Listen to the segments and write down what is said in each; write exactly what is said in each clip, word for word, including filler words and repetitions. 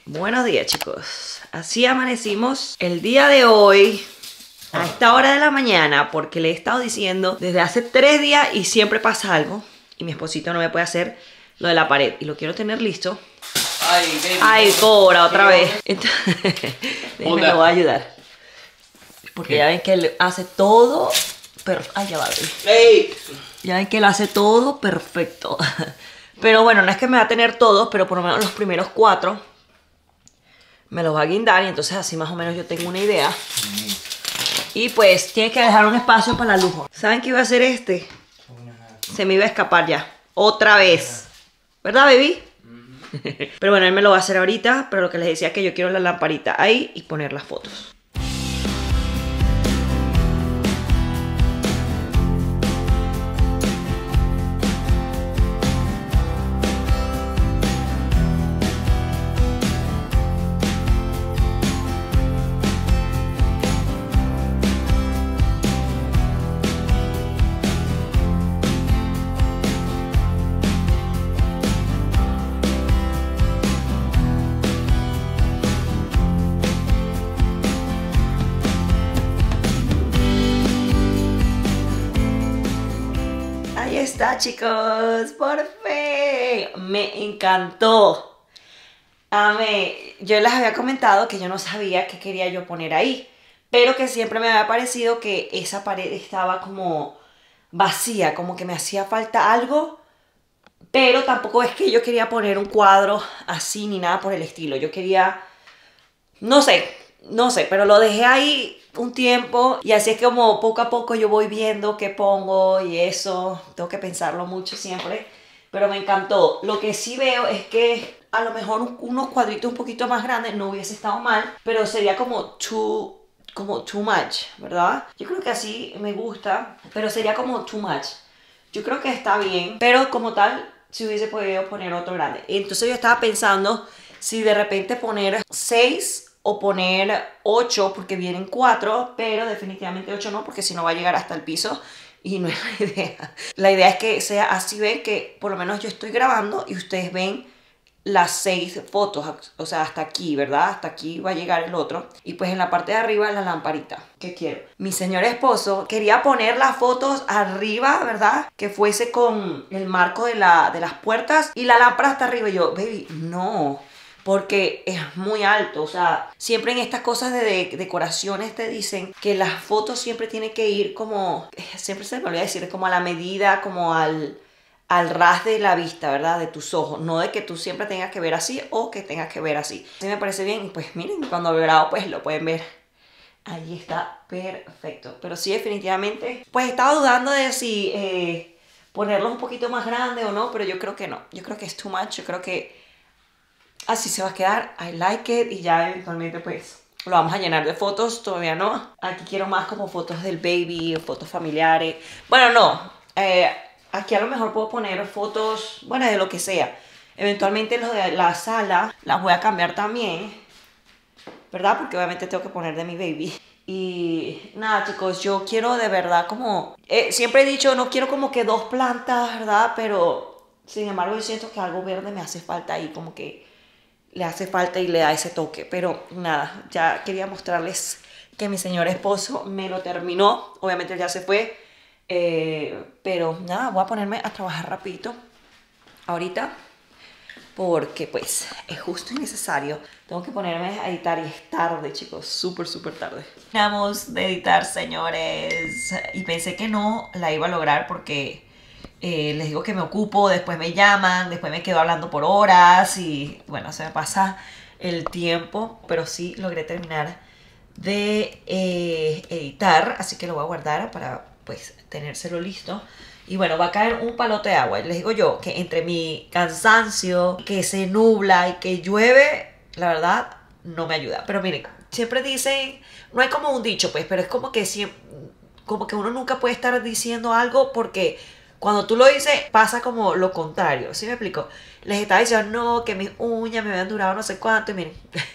Buenos días, chicos. Así amanecimos el día de hoy a esta hora de la mañana porque le he estado diciendo desde hace tres días y siempre pasa algo y mi esposito no me puede hacer lo de la pared y lo quiero tener listo. Ay, baby. Ay, Cora, otra vez. Entonces, déjame, lo voy a ayudar. Porque ¿qué? Ya ven que él hace todo perfecto. Ay, ya va. Hey. Ya ven que él hace todo perfecto. Pero bueno, no es que me va a tener todos, pero por lo menos los primeros cuatro me los va a guindar y entonces así más o menos yo tengo una idea. Mm. Y pues tiene que dejar un espacio para la lujo. ¿Saben qué iba a hacer este? Se me iba a escapar ya. Otra vez. ¿Verdad, baby? Mm. Pero bueno, él me lo va a hacer ahorita, pero lo que les decía es que yo quiero la lamparita ahí y poner las fotos. Ahí está, chicos, por fin, me encantó. Amé. Yo les había comentado que yo no sabía qué quería yo poner ahí, pero que siempre me había parecido que esa pared estaba como vacía, como que me hacía falta algo, pero tampoco es que yo quería poner un cuadro así ni nada por el estilo. Yo quería, no sé, no sé, pero lo dejé ahí un tiempo y así es como poco a poco yo voy viendo qué pongo y eso. Tengo que pensarlo mucho siempre, pero me encantó. Lo que sí veo es que a lo mejor unos cuadritos un poquito más grandes no hubiese estado mal, pero sería como too, como too much, ¿verdad? Yo creo que así me gusta, pero sería como too much. Yo creo que está bien, pero como tal, si hubiese podido poner otro grande. Entonces yo estaba pensando si de repente poner seis o poner ocho, porque vienen cuatro, pero definitivamente ocho no, porque si no va a llegar hasta el piso y no es la idea. La idea es que sea así, ven que por lo menos yo estoy grabando y ustedes ven las seis fotos, o sea, hasta aquí, ¿verdad? Hasta aquí va a llegar el otro. Y pues en la parte de arriba la lamparita. ¿Qué quiero? Mi señor esposo quería poner las fotos arriba, ¿verdad? Que fuese con el marco de, la, de las puertas y la lámpara hasta arriba. Y yo, baby, no, porque es muy alto. O sea, siempre en estas cosas de, de decoraciones te dicen que las fotos siempre tienen que ir como, siempre se me olvida decir, como a la medida, como al, al ras de la vista, ¿verdad? De tus ojos. No de que tú siempre tengas que ver así o que tengas que ver así. Así me parece bien. Y pues miren, cuando lo grabo pues lo pueden ver. Ahí está perfecto. Pero sí, definitivamente, pues estaba dudando de si eh, ponerlos un poquito más grandes o no, pero yo creo que no. Yo creo que es too much. Yo creo que así se va a quedar. I like it. Y ya eventualmente pues lo vamos a llenar de fotos. Todavía no. Aquí quiero más como fotos del baby, fotos familiares. Bueno, no. Eh, aquí a lo mejor puedo poner fotos, bueno, de lo que sea. Eventualmente los de la sala las voy a cambiar también, ¿verdad? Porque obviamente tengo que poner de mi baby. Y nada, chicos, yo quiero de verdad como... Eh, siempre he dicho, no quiero como que dos plantas, ¿verdad? Pero sin embargo yo siento que algo verde me hace falta ahí, como que le hace falta y le da ese toque. Pero nada, ya quería mostrarles que mi señor esposo me lo terminó. Obviamente ya se fue. Eh, pero nada, voy a ponerme a trabajar rapidito ahorita. Porque pues es justo y necesario. Tengo que ponerme a editar y es tarde, chicos. Súper, súper tarde. Terminamos de editar, señores. Y pensé que no la iba a lograr porque... Eh, les digo que me ocupo, después me llaman, después me quedo hablando por horas y bueno, se me pasa el tiempo, pero sí logré terminar de eh, editar, así que lo voy a guardar para pues tenérselo listo. Y bueno, va a caer un palote de agua. Les digo yo que entre mi cansancio, que se nubla y que llueve, la verdad no me ayuda. Pero miren, siempre dicen, no hay como un dicho pues, pero es como que siempre, como que uno nunca puede estar diciendo algo porque cuando tú lo dices, pasa como lo contrario. ¿Sí me explico? Les estaba diciendo, no, que mis uñas me habían durado no sé cuánto. Y miren,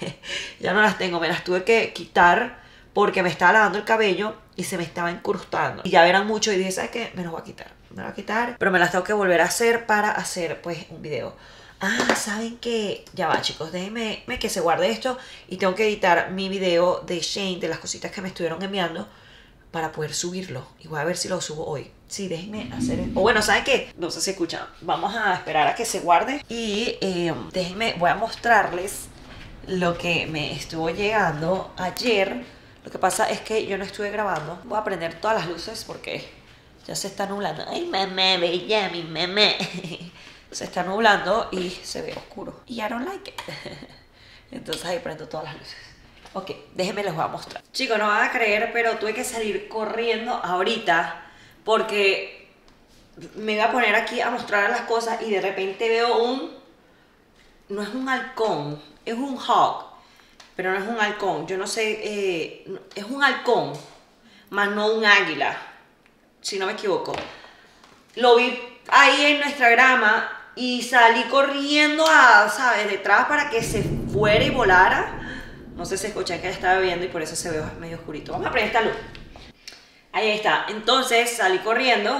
ya no las tengo. Me las tuve que quitar porque me estaba lavando el cabello y se me estaba incrustando. Y ya eran mucho y dije, ¿sabes qué? Me los voy a quitar. Me los voy a quitar. Pero me las tengo que volver a hacer para hacer, pues, un video. Ah, ¿saben qué? Ya va, chicos, déjenme que se guarde esto y tengo que editar mi video de Shane, de las cositas que me estuvieron enviando para poder subirlo. Y voy a ver si lo subo hoy. Sí, déjenme hacer el... O bueno, ¿saben qué? No sé si escuchan. Vamos a esperar a que se guarde y eh, déjenme, voy a mostrarles lo que me estuvo llegando ayer. Lo que pasa es que yo no estuve grabando. Voy a prender todas las luces porque ya se está nublando. Ay, mamá, bella, mi mamá. Se está nublando y se ve oscuro. Y I don't like it. Entonces ahí prendo todas las luces. Ok, déjenme les voy a mostrar. Chicos, no van a creer, pero tuve que salir corriendo ahorita porque me iba a poner aquí a mostrar las cosas y de repente veo un... No es un halcón, es un hawk, pero no es un halcón. Yo no sé, eh, es un halcón, más no un águila, si no me equivoco. Lo vi ahí en nuestra grama y salí corriendo a, ¿sabes? Detrás para que se fuera y volara. No sé si escuchan que estaba viendo y por eso se ve medio oscurito. Vamos a prender esta luz. Ahí está. Entonces salí corriendo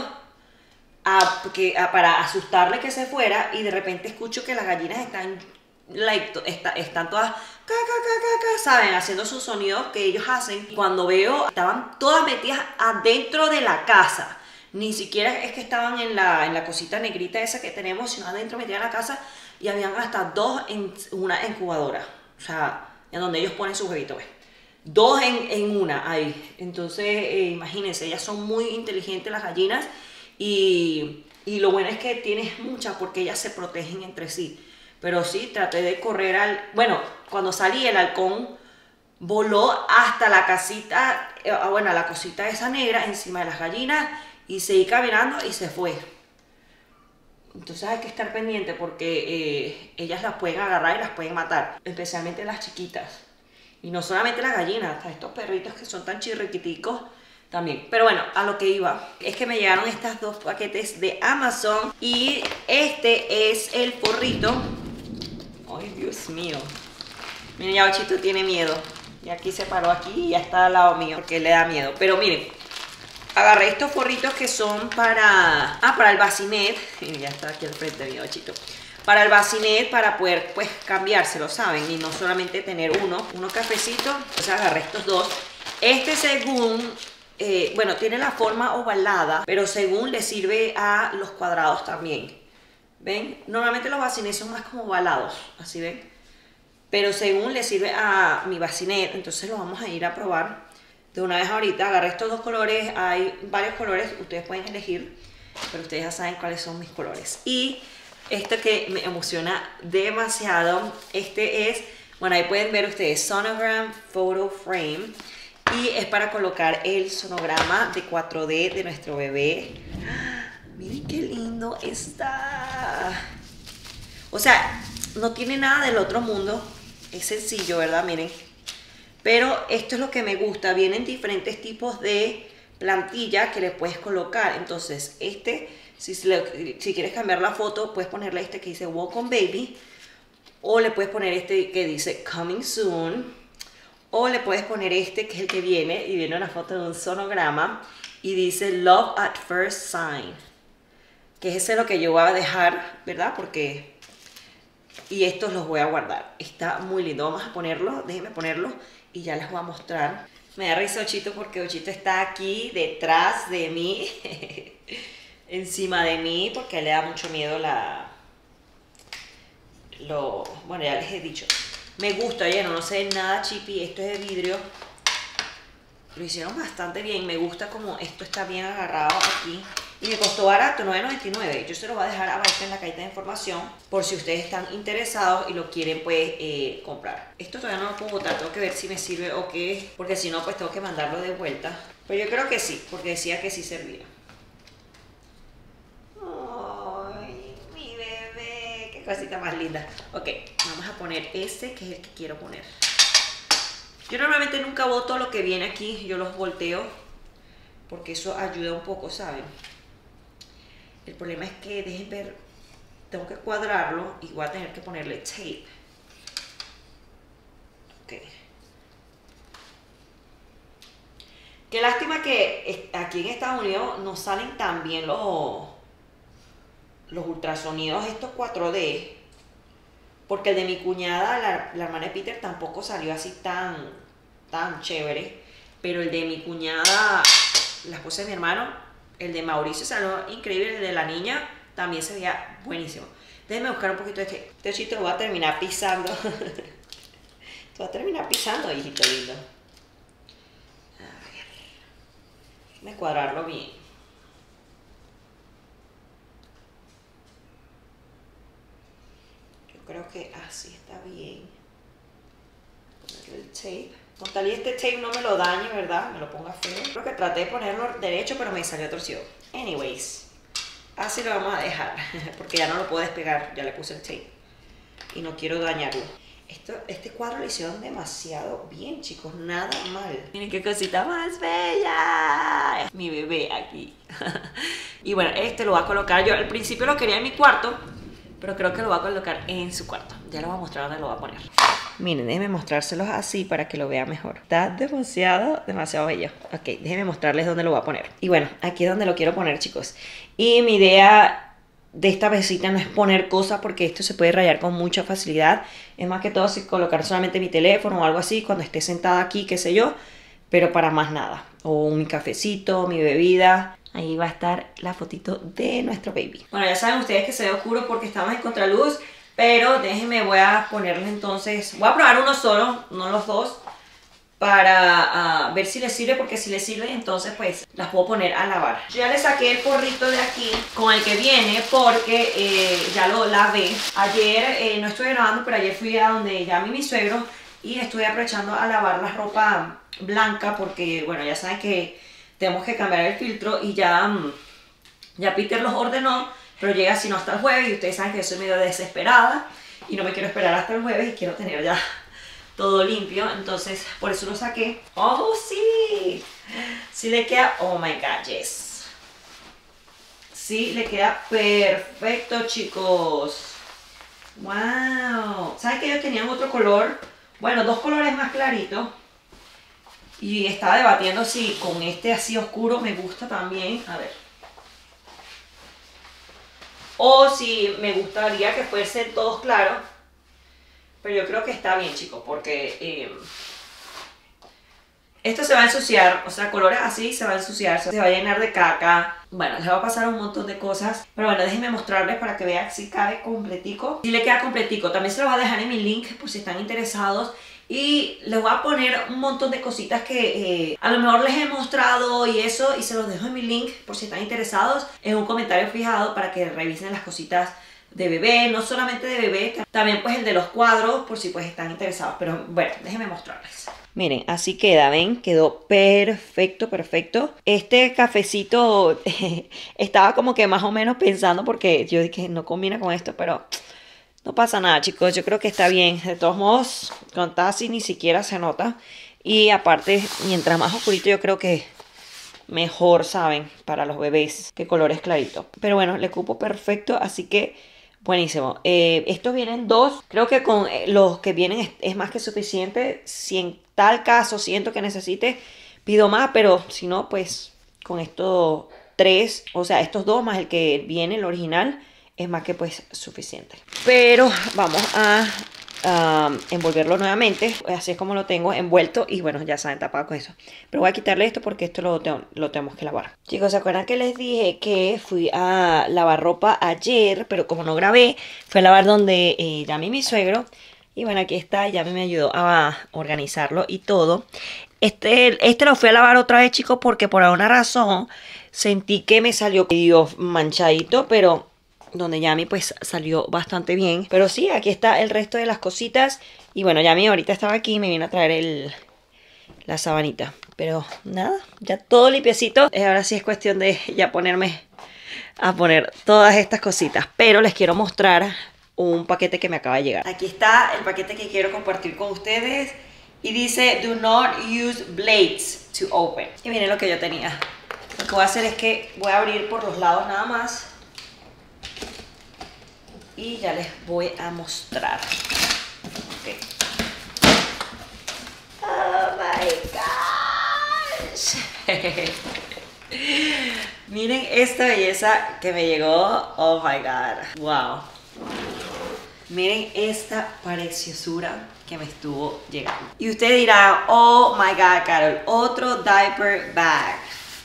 a, que, a, para asustarle que se fuera y de repente escucho que las gallinas están, like, está, están todas, ca, ca, ca, ca, ca, ¿saben? Haciendo sus sonidos que ellos hacen. Cuando veo, estaban todas metidas adentro de la casa. Ni siquiera es que estaban en la, en la cosita negrita esa que tenemos, sino adentro metidas en la casa y habían hasta dos en una incubadora. O sea, en donde ellos ponen sus huevitos, ¿ves? Dos en, en una ahí. Entonces, eh, imagínense, ellas son muy inteligentes las gallinas y, y lo bueno es que tienes muchas porque ellas se protegen entre sí. Pero sí, traté de correr al... Bueno, cuando salí el halcón voló hasta la casita, eh, bueno, la cosita esa negra encima de las gallinas y seguí caminando y se fue. Entonces hay que estar pendiente porque eh, ellas las pueden agarrar y las pueden matar, especialmente las chiquitas. Y no solamente las gallinas, hasta estos perritos que son tan chirriquiticos también. Pero bueno, a lo que iba es que me llegaron estas dos paquetes de Amazon y este es el forrito. Ay, Dios mío. Miren, ya Ochito tiene miedo. Y aquí se paró aquí y ya está al lado mío porque le da miedo. Pero miren, agarré estos forritos que son para... Ah, para el bacinet. Ya está aquí al frente mío, Ochito. Para el bacinet, para poder, pues, cambiárselo, ¿saben? Y no solamente tener uno, uno cafecito. Entonces agarré estos dos. Este según... Eh, bueno, tiene la forma ovalada, pero según le sirve a los cuadrados también. ¿Ven? Normalmente los bacinets son más como ovalados, así ven. Pero según le sirve a mi bacinet, entonces lo vamos a ir a probar de una vez ahorita. Agarré estos dos colores, hay varios colores, ustedes pueden elegir, pero ustedes ya saben cuáles son mis colores. Y este que me emociona demasiado, este es, bueno, ahí pueden ver ustedes, Sonogram Photo Frame. Y es para colocar el sonograma de cuatro D de nuestro bebé. Miren qué lindo está. O sea, no tiene nada del otro mundo. Es sencillo, ¿verdad? Miren. Pero esto es lo que me gusta. Vienen diferentes tipos de plantilla que le puedes colocar. Entonces, este, si, si quieres cambiar la foto, puedes ponerle este que dice Welcome Baby. O le puedes poner este que dice Coming Soon. O le puedes poner este que es el que viene. Y viene una foto de un sonograma. Y dice Love at First Sign. Que ese es lo que yo voy a dejar, ¿verdad? Porque... Y estos los voy a guardar. Está muy lindo. Vamos a ponerlo. Déjenme ponerlo. Y ya les voy a mostrar. Me da risa Ochito porque Ochito está aquí detrás de mí. Encima de mí. Porque le da mucho miedo la... Lo... Bueno, ya les he dicho. Me gusta, ya no, no sé nada chippy. Esto es de vidrio. Lo hicieron bastante bien. Me gusta como esto está bien agarrado aquí. Y me costó barato, nueve noventa y nueve. Yo se lo voy a dejar abajo en la cajita de información por si ustedes están interesados y lo quieren pues eh, comprar. Esto todavía no lo puedo botar, tengo que ver si me sirve o qué, porque si no pues tengo que mandarlo de vuelta. Pero yo creo que sí, porque decía que sí servía. Ay, mi bebé, qué cosita más linda. Ok, vamos a poner este que es el que quiero poner. Yo normalmente nunca boto lo que viene aquí, yo los volteo porque eso ayuda un poco, ¿saben? El problema es que, dejen ver, tengo que cuadrarlo y voy a tener que ponerle tape. Ok. Qué lástima que aquí en Estados Unidos no salen tan bien los, los ultrasonidos estos cuatro D. porque el de mi cuñada, la, la hermana de Peter, tampoco salió así tan, tan chévere. Pero el de mi cuñada, la esposa de mi hermano, el de Mauricio salió increíble. El de la niña también se veía buenísimo. Déjenme buscar un poquito de este. Este chito lo voy a terminar pisando. Te voy a terminar pisando, hijito lindo. A ver. Déjame cuadrarlo bien. Yo creo que así está bien. Ponerle el tape. Con tal y este tape no me lo dañe, ¿verdad? Me lo ponga feo. Creo que traté de ponerlo derecho, pero me salió torcido. Anyways. Así lo vamos a dejar, porque ya no lo puedo despegar, ya le puse el tape y no quiero dañarlo. Esto, este cuadro lo hicieron demasiado bien, chicos, nada mal. Miren qué cosita más bella. Mi bebé aquí. Y bueno, este lo voy a colocar, yo al principio lo quería en mi cuarto, pero creo que lo voy a colocar en su cuarto. Ya lo voy a mostrar dónde lo voy a poner. Miren, déjenme mostrárselos así para que lo vean mejor. Está demasiado, demasiado bello. Ok, déjenme mostrarles dónde lo voy a poner. Y bueno, aquí es donde lo quiero poner, chicos. Y mi idea de esta mesita no es poner cosas, porque esto se puede rayar con mucha facilidad. Es más que todo si colocar solamente mi teléfono o algo así cuando esté sentada aquí, qué sé yo. Pero para más nada. O mi cafecito, mi bebida. Ahí va a estar la fotito de nuestro baby. Bueno, ya saben ustedes que se ve oscuro porque estamos en contraluz. Pero déjenme, voy a ponerle entonces, voy a probar uno solo, no los dos, para uh, ver si les sirve, porque si les sirve entonces pues las puedo poner a lavar. Yo ya le saqué el porrito de aquí con el que viene porque eh, ya lo lavé. Ayer, eh, no estuve grabando, pero ayer fui a donde ya mi suegro y estuve aprovechando a lavar la ropa blanca porque, bueno, ya saben que tenemos que cambiar el filtro y ya, ya Peter los ordenó. Pero llega si no hasta el jueves y ustedes saben que yo soy medio desesperada y no me quiero esperar hasta el jueves y quiero tener ya todo limpio. Entonces, por eso lo saqué. ¡Oh, sí! Sí le queda... Oh, my God, yes. Sí le queda perfecto, chicos. ¡Wow! ¿Saben que ellos tenían otro color? Bueno, dos colores más claritos. Y estaba debatiendo si con este así oscuro me gusta también. A ver. O si me gustaría que fuesen todos claros. Pero yo creo que está bien, chicos, porque eh, esto se va a ensuciar. O sea, colores así se va a ensuciar, se va a llenar de caca. Bueno, les va a pasar un montón de cosas. Pero bueno, déjenme mostrarles para que vean si cabe completico. Si le queda completico. También se los voy a dejar en mi link por si están interesados. Y les voy a poner un montón de cositas que eh, a lo mejor les he mostrado y eso, y se los dejo en mi link por si están interesados en un comentario fijado para que revisen las cositas de bebé, no solamente de bebé, también pues el de los cuadros por si pues están interesados. Pero bueno, déjenme mostrarles. Miren, así queda, ¿ven? Quedó perfecto, perfecto. Este cafecito eh, estaba como que más o menos pensando, porque yo dije no combina con esto, pero... no pasa nada, chicos, yo creo que está bien. De todos modos, con Tassi ni siquiera se nota. Y aparte, mientras más oscurito yo creo que mejor, ¿saben? Para los bebés, que colores claritos. Pero bueno, le cupo perfecto, así que buenísimo. Eh, estos vienen dos. Creo que con los que vienen es, es más que suficiente. Si en tal caso siento que necesite, pido más. Pero si no, pues con estos tres, o sea, estos dos más el que viene, el original, es más que pues suficiente. Pero vamos a um, envolverlo nuevamente. Así es como lo tengo envuelto. Y bueno, ya saben, tapado con eso. Pero voy a quitarle esto porque esto lo, lo tenemos que lavar. Chicos, ¿se acuerdan que les dije que fui a lavar ropa ayer? Pero como no grabé, fui a lavar donde eh, llamé a mi suegro. Y bueno, aquí está, ya me ayudó a organizarlo y todo. Este, este lo fui a lavar otra vez, chicos, porque por alguna razón sentí que me salió medio manchadito, pero donde Yami pues salió bastante bien. Pero sí, aquí está el resto de las cositas. Y bueno, Yami ahorita estaba aquí y me vino a traer el, la sabanita. Pero nada, ya todo limpiecito. Ahora sí es cuestión de ya ponerme a poner todas estas cositas. Pero les quiero mostrar un paquete que me acaba de llegar. Aquí está el paquete que quiero compartir con ustedes. Y dice, do not use blades to open. Y miren lo que yo tenía. Lo que voy a hacer es que voy a abrir por los lados nada más. Y ya les voy a mostrar. Okay. Oh my gosh. Miren esta belleza que me llegó. Oh my god. Wow. Miren esta preciosura que me estuvo llegando. Y usted dirá, oh my god, Carol, otro diaper bag.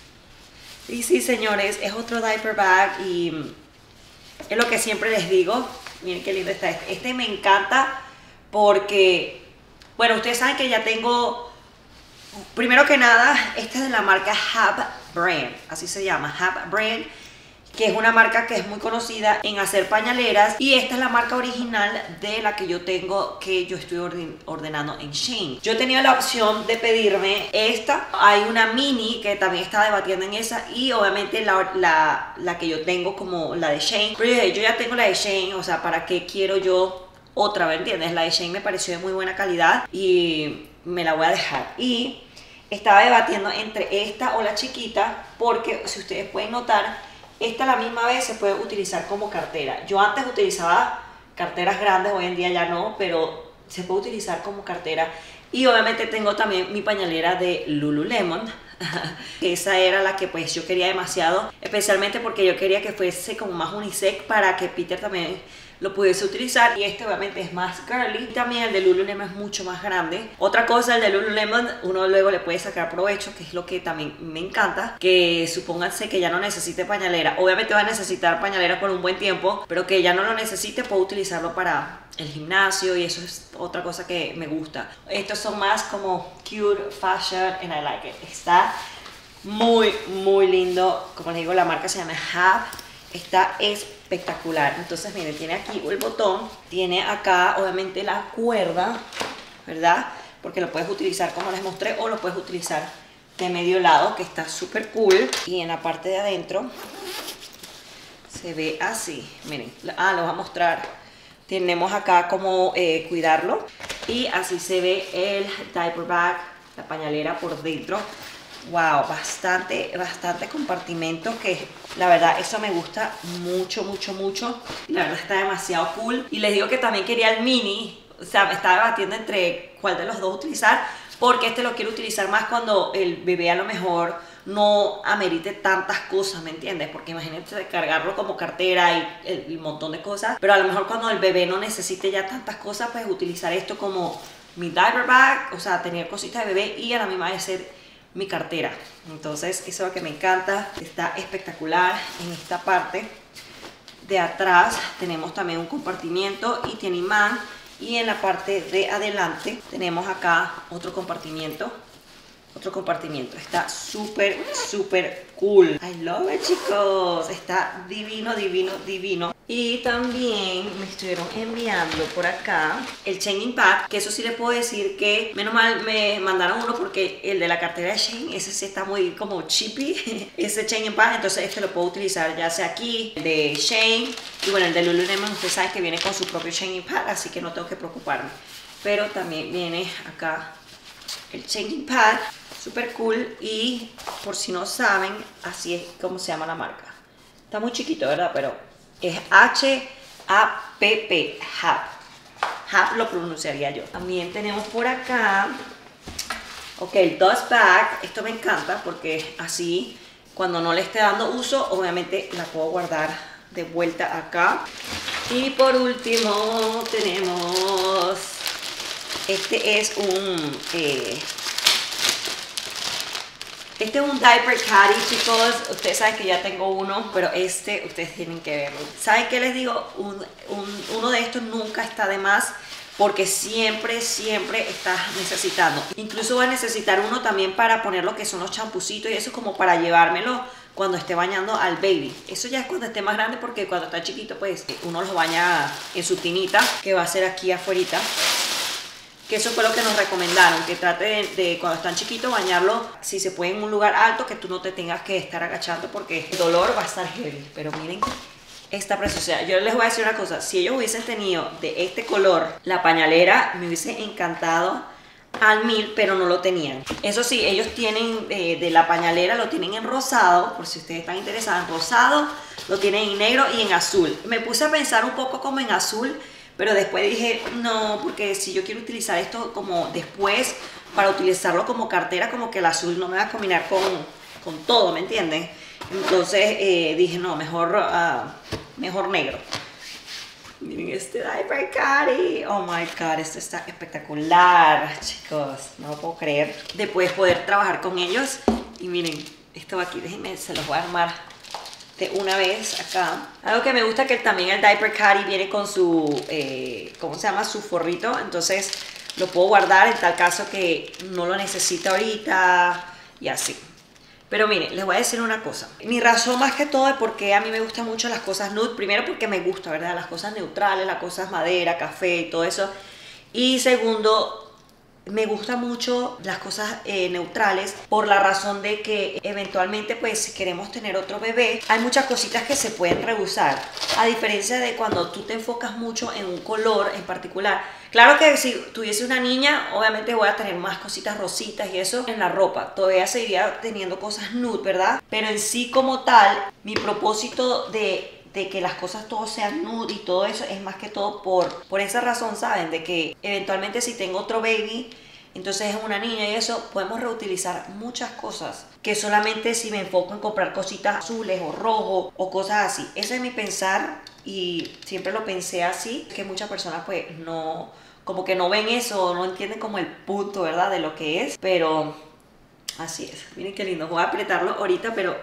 Y sí, señores, es otro diaper bag y es lo que siempre les digo. Miren qué lindo está este. Este me encanta porque, bueno, ustedes saben que ya tengo, primero que nada, este es de la marca Hab Brand, así se llama, Hab Brand, que es una marca que es muy conocida en hacer pañaleras, y esta es la marca original de la que yo tengo, que yo estoy orden, ordenando en Shein. Yo tenía la opción de pedirme esta, hay una mini que también estaba debatiendo en esa, y obviamente la, la, la que yo tengo como la de Shein, pero yo, yo ya tengo la de Shein, o sea, ¿para qué quiero yo otra vez? ¿Entiendes? La de Shein me pareció de muy buena calidad y me la voy a dejar. Y estaba debatiendo entre esta o la chiquita, porque si ustedes pueden notar, esta a la misma vez se puede utilizar como cartera. Yo antes utilizaba carteras grandes, hoy en día ya no, pero se puede utilizar como cartera. Y obviamente tengo también mi pañalera de Lululemon, que esa era la que pues yo quería demasiado, especialmente porque yo quería que fuese como más unisex para que Peter también lo pudiese utilizar, y este obviamente es más girly. También el de Lululemon es mucho más grande. Otra cosa, el de Lululemon uno luego le puede sacar provecho, que es lo que también me encanta, que supónganse que ya no necesite pañalera, obviamente va a necesitar pañalera por un buen tiempo, pero que ya no lo necesite, puedo utilizarlo para el gimnasio, y eso es otra cosa que me gusta. Estos son más como cute fashion and I like it. Está muy muy lindo. Como les digo, la marca se llama Hab. Está espectacular. Entonces miren, tiene aquí el botón, tiene acá obviamente la cuerda, ¿verdad? Porque lo puedes utilizar como les mostré, o lo puedes utilizar de medio lado, que está súper cool. Y en la parte de adentro se ve así, miren. Ah, lo voy a mostrar. Tenemos acá como eh, cuidarlo, y así se ve el diaper bag, la pañalera por dentro. Wow, bastante, bastante compartimento, que la verdad eso me gusta mucho, mucho, mucho. La verdad está demasiado cool. Y les digo que también quería el mini, o sea, me estaba debatiendo entre cuál de los dos utilizar, porque este lo quiero utilizar más cuando el bebé a lo mejor no amerite tantas cosas, ¿me entiendes? Porque imagínate cargarlo como cartera y el, el montón de cosas, pero a lo mejor cuando el bebé no necesite ya tantas cosas, pues utilizar esto como mi diaper bag, o sea, tener cositas de bebé y a la misma vez ser mi cartera. Entonces eso es lo que me encanta, está espectacular. En esta parte de atrás tenemos también un compartimiento y tiene imán, y en la parte de adelante tenemos acá otro compartimiento, otro compartimiento. Está súper súper cool. I love it, chicos. Está divino, divino, divino. Y también me estuvieron enviando por acá el changing pad, que eso sí les puedo decir que menos mal me mandaron uno, porque el de la cartera de Shein, ese sí está muy como chippy, ese changing pad. Entonces este lo puedo utilizar ya sea aquí, el de Shein, y bueno, el de Lululemon ustedes saben que viene con su propio changing pad, así que no tengo que preocuparme. Pero también viene acá el changing pad, super cool. Y por si no saben, así es como se llama la marca. Está muy chiquito, ¿verdad? Pero es H A P P, Hab. Hab lo pronunciaría yo. También tenemos por acá, ok, el dust bag. Esto me encanta porque así cuando no le esté dando uso, obviamente la puedo guardar de vuelta acá. Y por último tenemos, este es un eh, Este es un diaper caddy, chicos. Ustedes saben que ya tengo uno, pero este ustedes tienen que verlo. ¿Saben qué les digo? Un, un, uno de estos nunca está de más, porque siempre, siempre estás necesitando. Incluso voy a necesitar uno también para poner lo que son los champucitos y eso, como para llevármelo cuando esté bañando al baby. Eso ya es cuando esté más grande, porque cuando está chiquito pues uno los baña en su tinita, que va a ser aquí afuera. Que eso fue lo que nos recomendaron, que trate de, de cuando están chiquitos bañarlo, si se puede, en un lugar alto, que tú no te tengas que estar agachando, porque el dolor va a estar heavy. Pero miren esta preciosidad. Yo les voy a decir una cosa, si ellos hubiesen tenido de este color la pañalera, me hubiese encantado al mil, pero no lo tenían. Eso sí, ellos tienen eh, de la pañalera, lo tienen en rosado, por si ustedes están interesados, en rosado, lo tienen en negro y en azul. Me puse a pensar un poco como en azul, pero después dije, no, porque si yo quiero utilizar esto como después, para utilizarlo como cartera, como que el azul no me va a combinar con, con todo, ¿me entienden? Entonces eh, dije, no, mejor, uh, mejor negro. Miren este diaper Cari. Oh my god, esto está espectacular, chicos. No lo puedo creer. Después poder trabajar con ellos. Y miren, esto aquí, déjenme, se los voy a armar de una vez acá. Algo que me gusta es que también el diaper Cari viene con su, eh, ¿cómo se llama? Su forrito. Entonces lo puedo guardar en tal caso que no lo necesite ahorita y así. Pero miren, les voy a decir una cosa. Mi razón más que todo es porque a mí me gustan mucho las cosas nude. Primero porque me gusta, ¿verdad? Las cosas neutrales, las cosas madera, café y todo eso. Y segundo, me gustan mucho las cosas eh, neutrales por la razón de que eventualmente pues si queremos tener otro bebé hay muchas cositas que se pueden reusar, a diferencia de cuando tú te enfocas mucho en un color en particular. Claro que si tuviese una niña obviamente voy a tener más cositas rositas y eso en la ropa, todavía seguiría teniendo cosas nude, ¿verdad? Pero en sí como tal mi propósito de de que las cosas todos sean nude y todo eso es más que todo por, por esa razón, ¿saben? De que eventualmente si tengo otro baby, entonces es una niña y eso, podemos reutilizar muchas cosas que solamente si me enfoco en comprar cositas azules o rojos o cosas así. Ese es mi pensar y siempre lo pensé así, que muchas personas pues no, como que no ven eso, no entienden como el punto, ¿verdad? De lo que es, pero así es. Miren qué lindo, voy a apretarlo ahorita, pero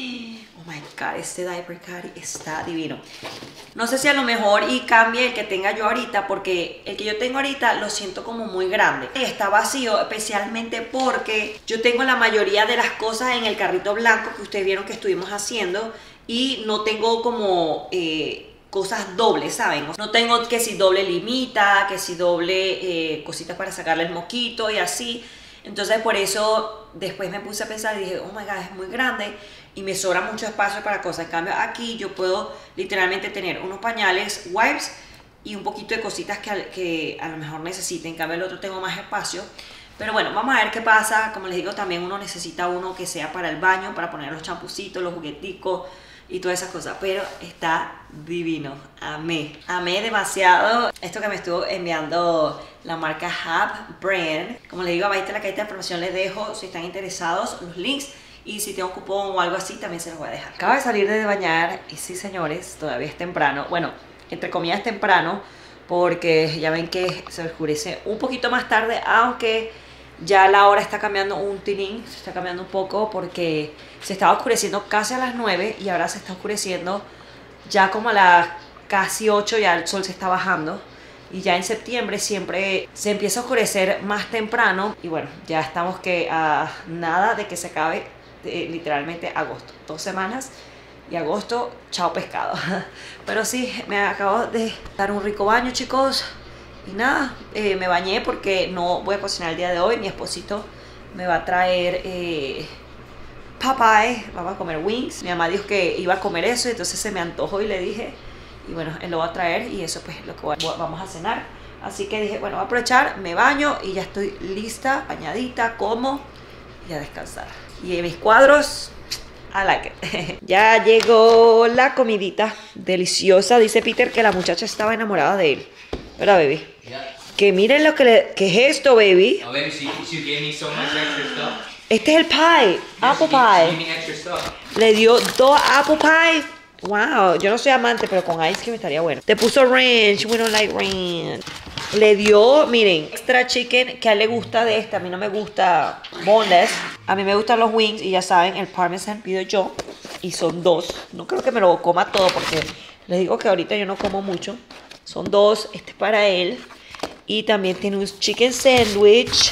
oh my god, este diaper Cari está divino. No sé si a lo mejor y cambie el que tenga yo ahorita, porque el que yo tengo ahorita lo siento como muy grande. Está vacío, especialmente porque yo tengo la mayoría de las cosas en el carrito blanco que ustedes vieron que estuvimos haciendo y no tengo como eh, cosas dobles, ¿saben? No tengo que si doble limita, que si doble eh, cositas para sacarle el mosquito y así. Entonces por eso después me puse a pensar y dije, oh my god, es muy grande y me sobra mucho espacio para cosas. En cambio aquí yo puedo literalmente tener unos pañales, wipes y un poquito de cositas que, a- que a lo mejor necesite. En cambio el otro tengo más espacio. Pero bueno, vamos a ver qué pasa. Como les digo, también uno necesita uno que sea para el baño, para poner los champucitos, los jugueticos y todas esas cosas. Pero está divino. Amé. Amé demasiado esto que me estuvo enviando la marca Hub Brand. Como les digo, abajo en la cajita de información les dejo, si están interesados, los links. Y si tengo un cupón o algo así, también se los voy a dejar. Acabo de salir de bañar y sí, señores, todavía es temprano. Bueno, entre comillas temprano, porque ya ven que se oscurece un poquito más tarde, aunque ya la hora está cambiando un tilín, se está cambiando un poco porque se estaba oscureciendo casi a las nueve y ahora se está oscureciendo ya como a las casi ocho, ya el sol se está bajando. Y ya en septiembre siempre se empieza a oscurecer más temprano. Y bueno, ya estamos que a nada de que se acabe eh, literalmente agosto. Dos semanas y agosto, chao pescado. Pero sí, me acabo de dar un rico baño, chicos. Y nada, eh, me bañé porque no voy a cocinar el día de hoy. Mi esposito me va a traer eh, Popeye. Vamos a comer wings. Mi mamá dijo que iba a comer eso, entonces se me antojó y le dije... Y bueno, él lo va a traer y eso pues lo que vamos a cenar. Así que dije, bueno, voy a aprovechar, me baño y ya estoy lista, bañadita, como y a descansar. Y mis cuadros, I like it. Ya llegó la comidita deliciosa. Dice Peter que la muchacha estaba enamorada de él. ¿Verdad, baby? Yeah. Que miren lo que le... ¿Qué es esto, baby? Oh, baby, she, she gave me so much extra stuff. Este es el pie, apple She gave pie. me extra stuff. Le dio dos apple pie. Wow, yo no soy amante, pero con ice cream estaría bueno. Te puso ranch, we don't like ranch. Le dio, miren, extra chicken, que a él le gusta de este. A mí no me gusta boneless. A mí me gustan los wings y ya saben, el parmesan pido yo. Y son dos. No creo que me lo coma todo porque les digo que ahorita yo no como mucho. Son dos, este es para él. Y también tiene un chicken sandwich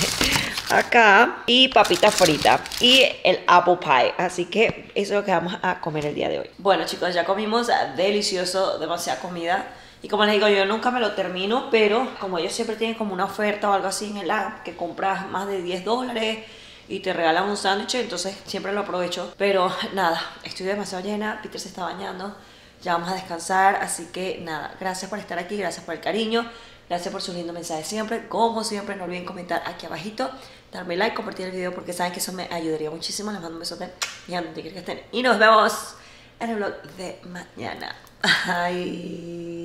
acá y papita frita y el apple pie. Así que eso es lo que vamos a comer el día de hoy. Bueno, chicos, ya comimos delicioso, demasiada comida. Y como les digo, yo nunca me lo termino, pero como ellos siempre tienen como una oferta o algo así en el app, que compras más de diez dólares y te regalan un sándwich, entonces siempre lo aprovecho. Pero nada, estoy demasiado llena, Peter se está bañando, ya vamos a descansar. Así que nada, gracias por estar aquí, gracias por el cariño. Gracias por su lindo mensaje siempre. Como siempre, no olviden comentar aquí abajito, darme like, compartir el video porque saben que eso me ayudaría muchísimo. Les mando un besote y a donde quiera que estén. Y nos vemos en el vlog de mañana. Bye.